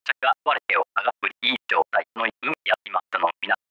着が割れてを長くいい状態の海やりましたのみな。